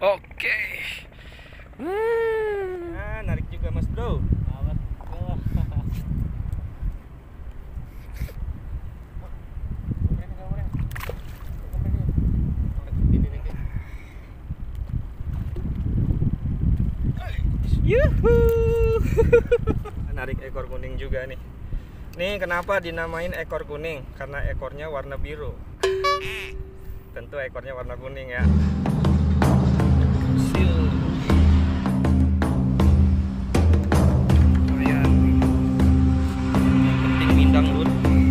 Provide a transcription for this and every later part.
Oke. Nah, narik juga Mas Bro. Yuhu. Narik ekor kuning juga nih. Nih kenapa dinamain ekor kuning? Karena ekornya warna biru. Tentu ekornya warna kuning ya. Lumayan. Yang penting mindang dulu.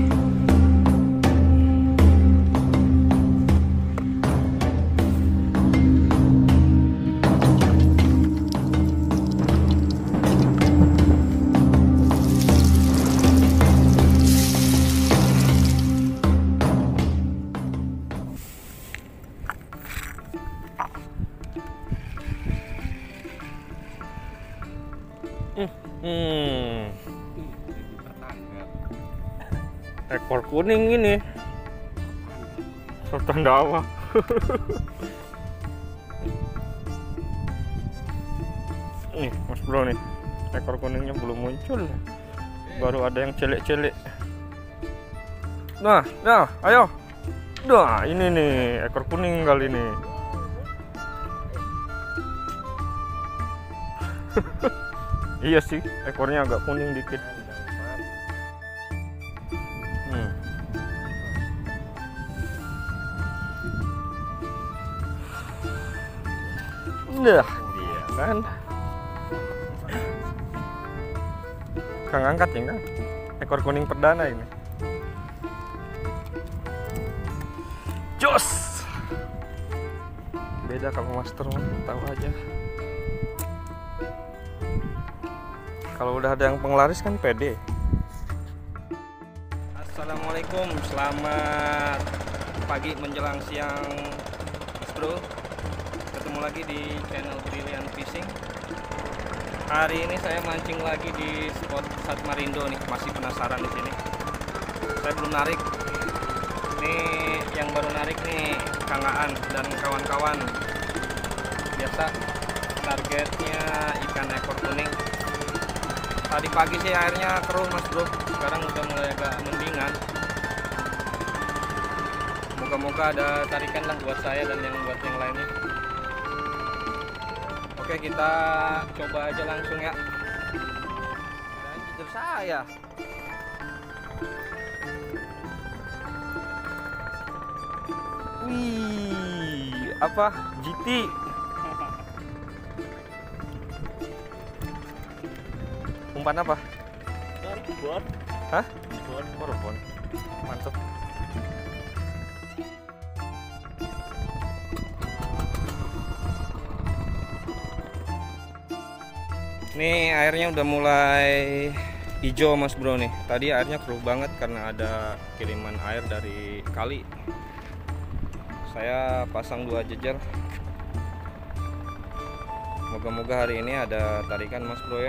Ekor kuning ini tanda apa? Nih Mas Bro nih, ekor kuningnya belum muncul, baru ada yang celek-celek. Nah, ayo. Nah, ini nih ekor kuning kali ini. Iya sih, ekornya agak kuning dikit. Nah, dia kan. Kang angkat ya kan? Ekor kuning perdana ini. Jos. Beda kalau master tahu aja. Kalau udah ada yang penglaris kan pede. Assalamualaikum, selamat pagi menjelang siang Mas Bro. Ketemu lagi di channel Brilliant Fishing. Hari ini saya mancing lagi di spot Satmarindo nih, masih penasaran di sini. Saya belum narik. Ini yang baru narik nih Kang Aan dan kawan-kawan. Biasa targetnya ikan ekor kuning. Tadi pagi sih airnya keruh Mas Bro, sekarang udah mulai agak mendingan. Moga-moga ada tarikan lah buat saya dan buat yang lainnya. Oke, kita coba aja langsung ya. Lanjut saya. Wih, apa? GT. Umpan apa? Bon. Hah? Bon. Mantap. Nih airnya udah mulai hijau Mas Bro nih. Tadi airnya keruh banget karena ada kiriman air dari kali. Saya pasang 2 jejer. Moga-moga hari ini ada tarikan Mas Bro ya.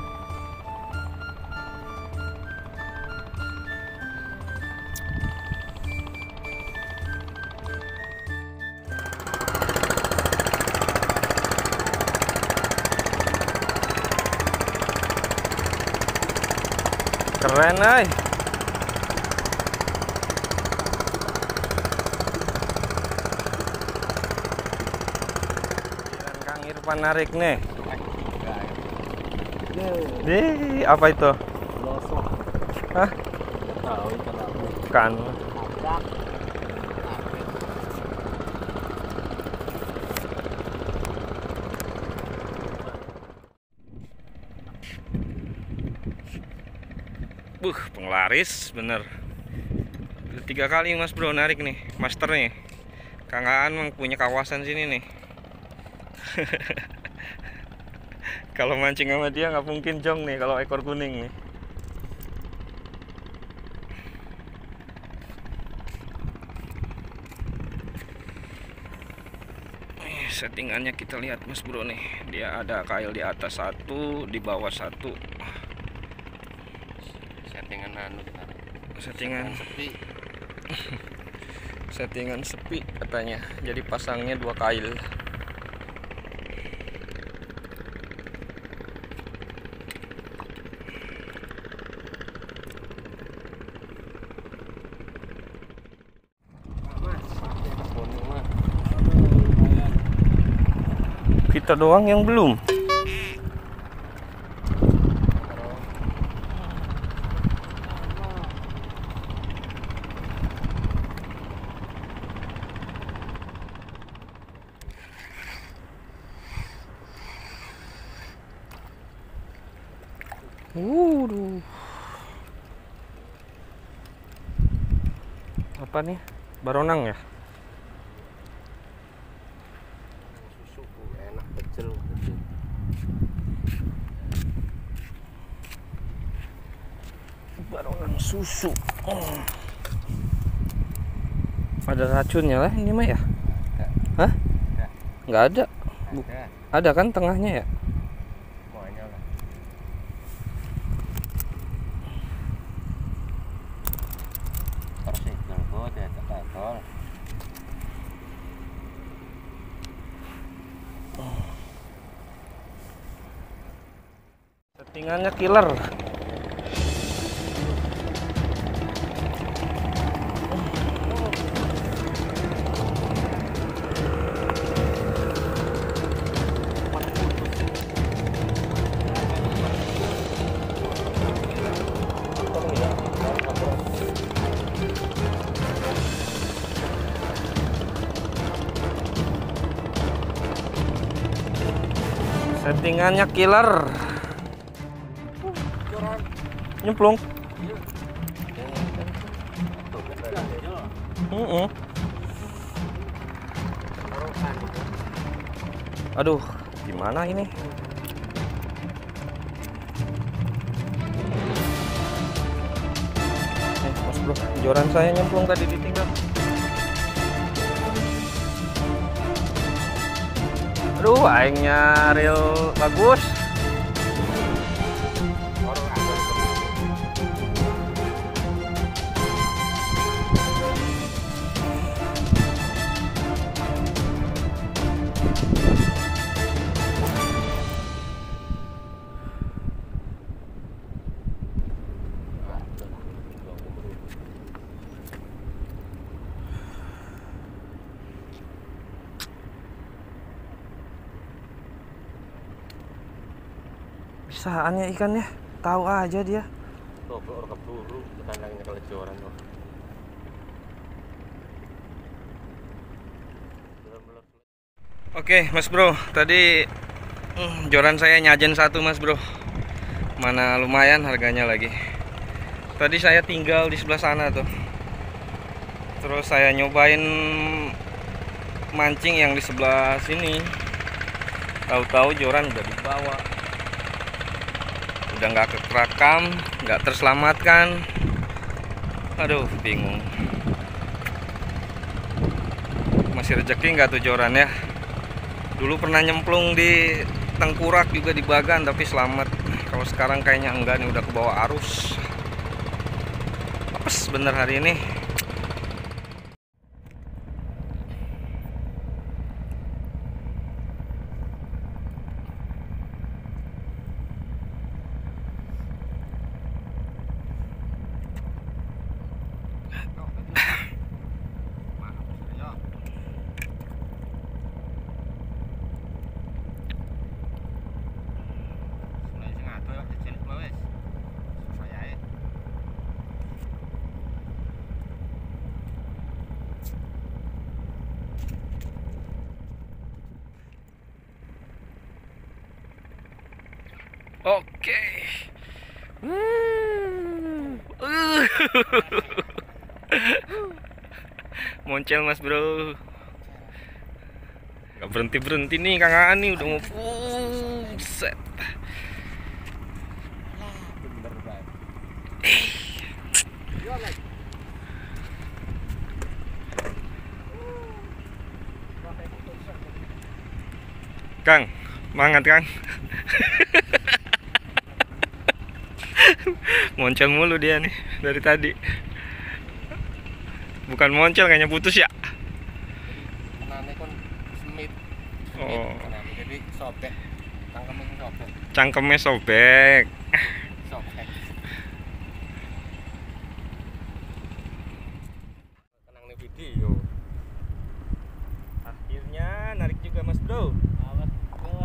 Keren ay. Kang Irfan narik nih. Apa itu? Losok. Hah? Tahu ikan apa? Kan. Penglaris bener. 3 kali Mas Bro narik nih, master nih. Kang Aan punya kawasan sini nih. Kalau mancing sama dia nggak mungkin jong nih kalau ekor kuning nih. Settingannya kita lihat Mas Bro nih. Dia ada kail di atas 1, di bawah 1. Settingan sepi. Settingan sepi katanya. Jadi pasangnya 2 kail. Kita doang yang belum. Apa nih? Baronang ya? Susu enak kecil. Baronang susu. Ada racunnya lah ini mah ya? Hah? Nggak ada. Ada kan tengahnya ya? Semuanya lah. Persikal kok ya tekatol. Settingannya killer. Settingannya killer. Nyemplung. Aduh, gimana ini? Mas bro, joran saya nyemplung tadi ditinggal. Aduh, aingnya real bagus. Bisaannya ikannya, tahu aja dia. Tuh, orang keburu, kandangnya kelejoran tuh. Oke, Mas Bro, tadi joran saya nyajen satu, Mas Bro. Mana lumayan harganya lagi. Tadi saya tinggal di sebelah sana tuh. Terus saya nyobain mancing yang di sebelah sini. Tahu-tahu joran udah dibawa. Udah nggak kerekam, nggak terselamatkan. Aduh, bingung. Masih rezeki nggak tuh joran ya? Dulu pernah nyemplung di tengkurak juga di bagan tapi selamat. Kalau sekarang kayaknya enggak nih, udah ke bawah arus. Apes bener hari ini. Oke. Moncel Mas Bro. Gak berhenti nih Kang Aan nih, udah mau set. Kang, semangat Kang. Moncel mulu dia nih dari tadi. Bukan moncel, kayaknya putus ya. Kenane kon semit. Oh. Jadi sobek. Cangkemnya sobek. Cangkemnya sobek. Sobek. Tenang nih video. Akhirnya narik juga Mas Bro. Awet.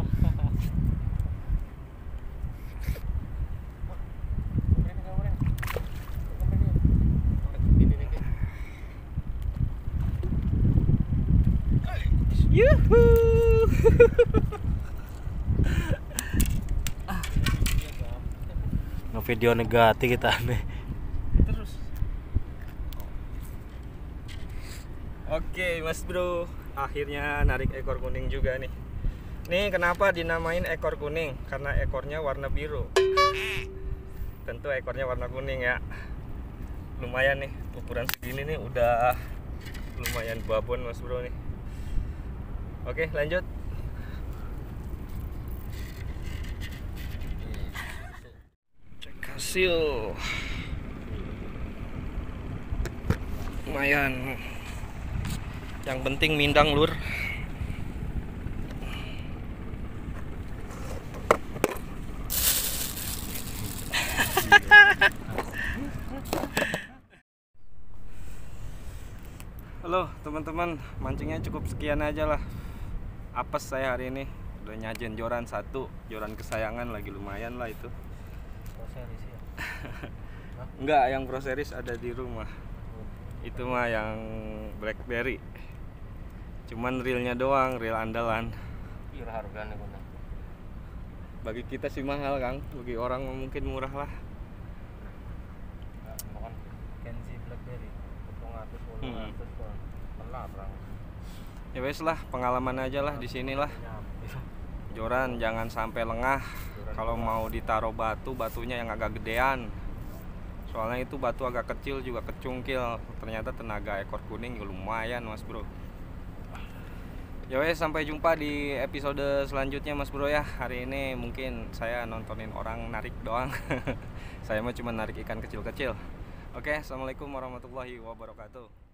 Yuhu. Ngevideo negatif kita aneh. Terus. Oke, Mas Bro. Akhirnya narik ekor kuning juga nih. Nih kenapa dinamain ekor kuning? Karena ekornya warna biru. Tentu ekornya warna kuning ya. Lumayan nih, ukuran segini nih udah lumayan babon Mas Bro nih. Oke, lanjut. Cek hasil. Lumayan. Yang penting mindang lur. Halo teman-teman, mancingnya cukup sekian aja lah. Apes saya hari ini, udah nyajen joran satu, joran kesayangan lagi lumayan lah itu. Pro series ya. Enggak, yang Pro Series ada di rumah. Itu mah yang Blackberry. Cuman reelnya doang, reel andalan. Pira harganya kono? Bagi kita sih mahal Kang, bagi orang mungkin murah lah. Enggak, makan Kenzi Blackberry. 700 kok. Melarang. Ya wes lah, pengalaman aja lah di sini lah. Joran jangan sampai lengah. Kalau mau ditaruh batu, batunya yang agak gedean. Soalnya itu batu agak kecil juga kecungkil. Ternyata tenaga ekor kuning lumayan Mas Bro. Ya wes, sampai jumpa di episode selanjutnya Mas Bro ya. Hari ini mungkin saya nontonin orang narik doang. Saya mah cuma narik ikan kecil-kecil. Oke, assalamualaikum warahmatullahi wabarakatuh.